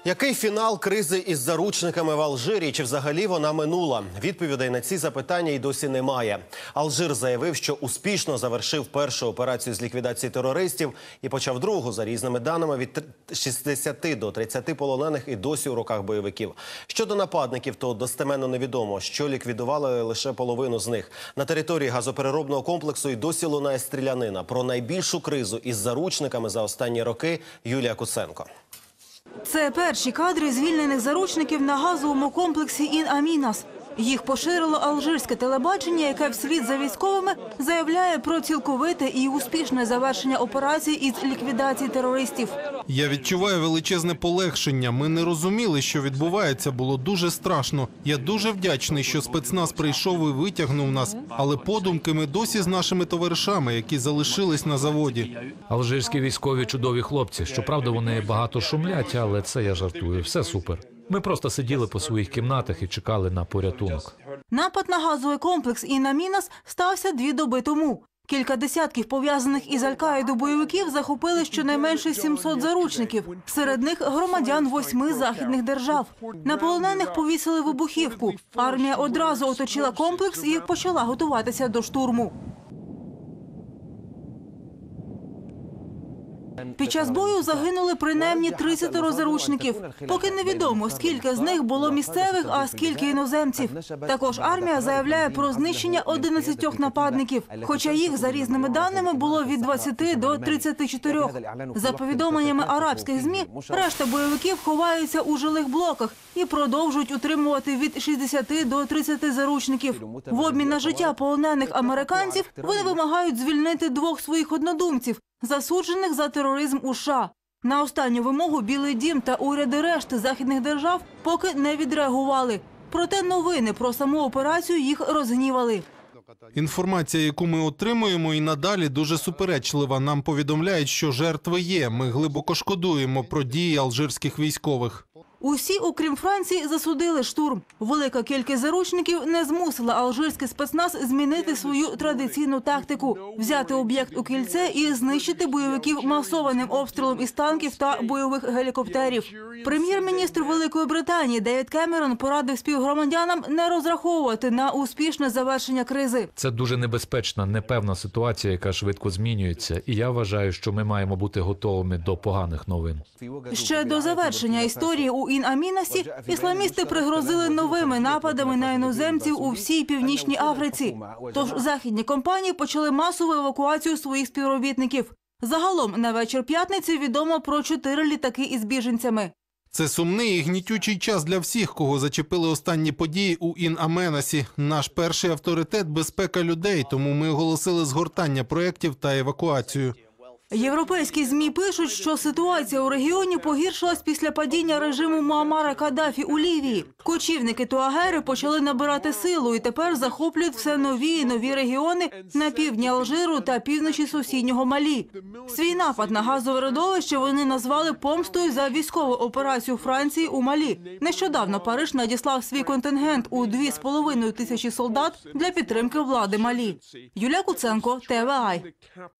Який фінал кризи із заручниками в Алжирі? Чи взагалі вона минула? Відповідей на ці запитання й досі немає. Алжир заявив, що успішно завершив першу операцію з ліквідації терористів і почав другу, за різними даними, від 60 до 30 полонених і досі у руках бойовиків. Щодо нападників, то достеменно невідомо, що ліквідували лише половину з них. На території газопереробного комплексу й досі лунає стрілянина. Про найбільшу кризу із заручниками за останні роки Юлія Куценко. Це перші кадри звільнених заручників на газовому комплексі Ін-Амінас. Їх поширило алжирське телебачення, яке вслід за військовими заявляє про цілковите і успішне завершення операції із ліквідації терористів. Я відчуваю величезне полегшення. Ми не розуміли, що відбувається. Було дуже страшно. Я дуже вдячний, що спецназ прийшов і витягнув нас. Але подумки ми досі з нашими товаришами, які залишились на заводі. Алжирські військові чудові хлопці. Щоправда, вони багато шумлять, але це я жартую. Все супер. Ми просто сиділи по своїх кімнатах і чекали на порятунок. Напад на газовий комплекс Ін-Амінас стався 2 доби тому. Кілька десятків пов'язаних із Аль-Каїду бойовиків захопили щонайменше 700 заручників. Серед них громадян 8 західних держав. На полонених повісили вибухівку. Армія одразу оточила комплекс і почала готуватися до штурму. Під час бою загинули принаймні 30 заручників. Поки невідомо, скільки з них було місцевих, а скільки іноземців. Також армія заявляє про знищення 11 нападників, хоча їх, за різними даними, було від 20 до 34. За повідомленнями арабських ЗМІ, решта бойовиків ховаються у жилих блоках і продовжують утримувати від 60 до 30 заручників. В обмін на життя полонених американців вони вимагають звільнити 2 своїх однодумців, засуджених за тероризм у США. На останню вимогу Білий дім та уряди решти західних держав поки не відреагували. Проте новини про саму операцію їх розгнівали. Інформація, яку ми отримуємо, і надалі дуже суперечлива. Нам повідомляють, що жертви є. Ми глибоко шкодуємо про дії алжирських військових. Усі, окрім Франції, засудили штурм. Велика кількість заручників не змусила алжирський спецназ змінити свою традиційну тактику – взяти об'єкт у кільце і знищити бойовиків масованим обстрілом із танків та бойових гелікоптерів. Прем'єр-міністр Великої Британії Девід Кемерон порадив співгромадянам не розраховувати на успішне завершення кризи. Це дуже небезпечна, непевна ситуація, яка швидко змінюється. І я вважаю, що ми маємо бути готовими до поганих новин. Ще до завершення історії у Ін-Амінасі ісламісти пригрозили новими нападами на іноземців у всій Північній Африці. Тож західні компанії почали масову евакуацію своїх співробітників. Загалом на вечір п'ятниці відомо про 4 літаки із біженцями. Це сумний і гнітючий час для всіх, кого зачепили останні події у Ін-Аменасі. Наш перший авторитет – безпека людей, тому ми оголосили згортання проєктів та евакуацію. Європейські ЗМІ пишуть, що ситуація у регіоні погіршилась після падіння режиму Муаммара Каддафі у Лівії. Кочівники-туагери почали набирати силу і тепер захоплюють все нові і нові регіони на півдні Алжиру та півночі сусіднього Малі. Свій напад на газове родовище вони назвали помстою за військову операцію Франції у Малі. Нещодавно Париж надіслав свій контингент у 2,5 тисячі солдат для підтримки влади Малі. Юлія Куценко, ТВА.